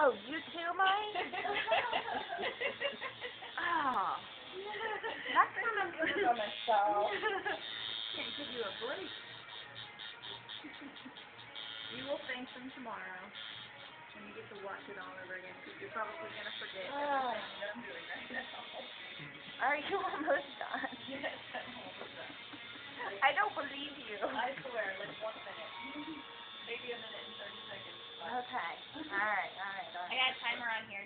Oh, you too, Mike? Oh. Nothing to do on myself. Can't give you a break. You will thank them tomorrow when you get to watch it all over again, because you're probably going to forget everything I'm doing right now. Are you almost done? Yes, I'm almost done. I don't believe you. I swear, like 1 minute. Maybe a minute and 30 seconds. Okay. All right. I got a timer on here.